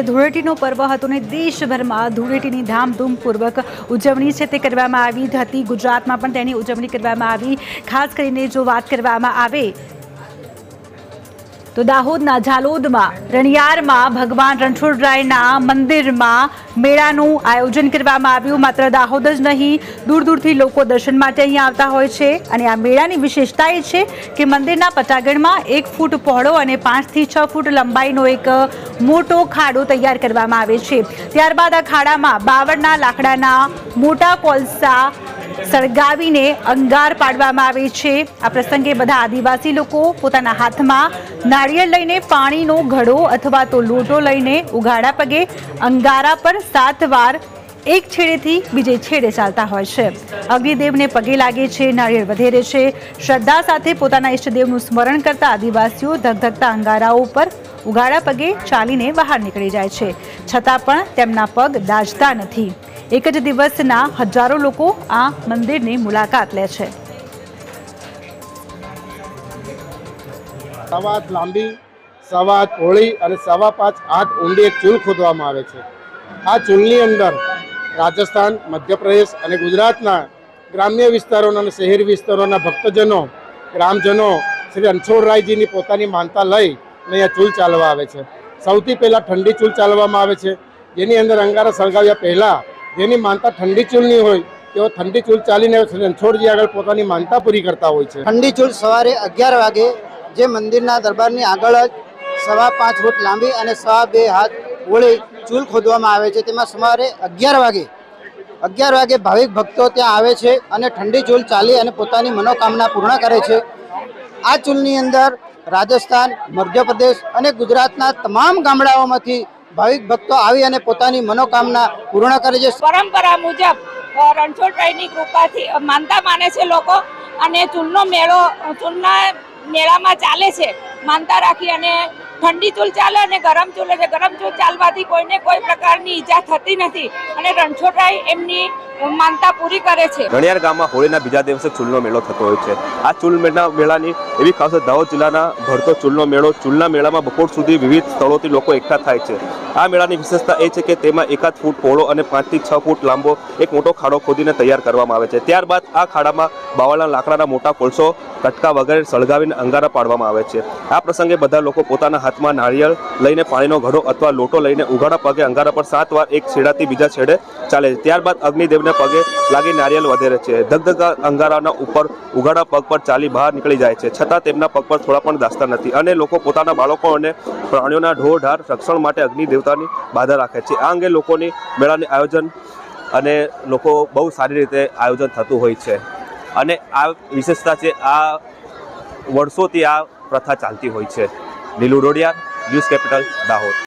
ધૂળેટીનો પર્વ હતો ને દેશભરમાં ધૂળેટીની ધામધૂમપૂર્વક ઉજવણી છે તે કરવામાં આવી હતી। ગુજરાતમાં પણ તેની ઉજવણી કરવામાં આવી। ખાસ કરીને જો વાત કરવામાં આવે તો દાહોદના ઝાલોદમાં રણિયારમાં ભગવાન રણછોડરાયના મંદિરમાં મેળાનું આયોજન કરવામાં આવ્યું। માત્ર દાહોદ જ નહીં, દૂર દૂરથી લોકો દર્શન માટે અહીંયા આવતા હોય છે અને આ મેળાની વિશેષતા એ છે કે મંદિરના પટાગણમાં 1 ફૂટ પહોળો અને 5 થી 6 ફૂટ લંબાઈનો એક મોટો ખાડો તૈયાર કરવામાં આવે છે। ત્યારબાદ આ ખાડામાં બાવળના લાકડાના મોટા કોલસા સળગાવીને અંગાર પાડવામાં આવે છે। આ પ્રસંગે બધા આદિવાસી લોકો પોતાના હાથમાં નાળિયેર લઈને પાણીનો ઘડો અથવા તો લોટો લઈને ઉઘાડા પગે અંગારા પર 7 વાર એક છેડેથી બીજે છેડે ચાલતા હોય છે। અગ્નિદેવને પગે લાગે છે, નાળિયેર વધેરે છે। શ્રદ્ધા સાથે પોતાના ઈષ્ટદેવનું સ્મરણ કરતા આદિવાસીઓ ધગધગતા અંગારાઓ પર ઉઘાડા પગે ચાલીને બહાર નીકળી જાય છે, છતાં પણ તેમના પગ દાઝતા નથી। એક જ દિવસના હજારો લોકો આ મંદિરની મુલાકાત લે છે। સવા લાંબી, સવા પહોળી અને 5.25 હાથ ઊંડી એક ચૂલ ખોદવામાં આવે છે। આ ચૂલની અંદર રાજસ્થાન, મધ્યપ્રદેશ અને ગુજરાતના ગ્રામ્ય વિસ્તારોના અને શહેરી વિસ્તારોના ભક્તજનો, ગ્રામજનો શ્રી રણછોડરાયજીની પોતાની માનતા લઈ અહીંયા ચૂલ ચાલવા આવે છે। સૌથી પહેલાં ઠંડી ચૂલ ચાલવામાં આવે છે, જેની અંદર અંગારા સળગાવ્યા પહેલાં જેની માનતા ઠંડી ચૂલની હોય તેઓ ઠંડી ચૂલ ચાલીને રણછોડજી આગળ પોતાની માનતા પૂરી કરતા હોય છે। ઠંડી ચૂલ સવારે 11 વાગે જે મંદિરના દરબારની આગળ જ 5.25 ફૂટ લાંબી અને 2.25 હાથ પહોળી ચૂલ ખોદવામાં આવે છે। તેમાં સવારે 11 વાગે ભાવિક ભક્તો ત્યાં આવે છે અને ઠંડી ચૂલ ચાલી અને પોતાની મનોકામના પૂર્ણ કરે છે। આ ચૂલની અંદર રાજસ્થાન, મધ્યપ્રદેશ અને ગુજરાતના તમામ ગામડાઓમાંથી ભાવિક ભક્તો આવી અને પોતાની મનોકામના પૂર્ણ કરે છે। પરંપરા મુજબ રણછોડરાયની કૃપાથી માનતા માને છે લોકો અને ચૂલના મેળામાં ચાલે છે માનતા રાખી। અને ઠંડી ચૂલ ચાલે અને ગરમ ચૂલ ચાલવાથી કોઈને કોઈ પ્રકારની ઈજા થતી નથી અને રણછોડરાય એમની માનતા પૂરી કરે છે। રણિયાર ગામમાં હોળીના બીજા દિવસે ચૂલનો મેળો થતો હોય છે। આ ચૂલ મેળાની એવી ખાસિયત દાહોદ જિલ્લાના ભરતો ચૂલનો મેળો, ચૂલના મેળામાં બપોર સુધી વિવિધ સ્થળોથી લોકો એકઠા થાય છે। આ મેળાની વિશેષતા એ છે કે તેમાં 1 ફૂટ પહોળો અને 5 થી 6 ફૂટ લાંબો એક મોટો ખાડો ખોદીને તૈયાર કરવામાં આવે છે। ત્યારબાદ આ ખાડામાં બાવળના લાકડાના મોટા કોલસો, કટકા વગેરે સળગાવીને અંગારા પાડવામાં આવે છે। આ પ્રસંગે બધા લોકો પોતાના હાથમાં નાળિયેર લઈને પાણીનો ઘડો અથવા લોટો લઈને ઉઘાડા પગે અંગારા પર 7 વાર એક છેડાથી બીજા છેડે ચાલે છે। ત્યારબાદ અગ્નિદેવને પગે લાગી નારિયેળ વધેરે છે। ધગધગતા અંગારાના ઉપર ઉઘાડા પગ પર ચાલી બહાર નીકળી જાય છે, છતાં તેમના પગ પર થોડા પણ દાસતા નથી અને લોકો પોતાના બાળકો અને પ્રાણીઓના ઢોરઢાર રક્ષણ માટે અગ્નિ દેવતાની બાધા રાખે છે। આ અંગે લોકોની મેળાની આયોજન અને લોકો બહુ સારી રીતે આયોજન થતું હોય છે અને આ વિશેષતા છે, આ વર્ષોથી આ પ્રથા ચાલતી હોય છે। Lilu Dodiya, news capital, Dahod.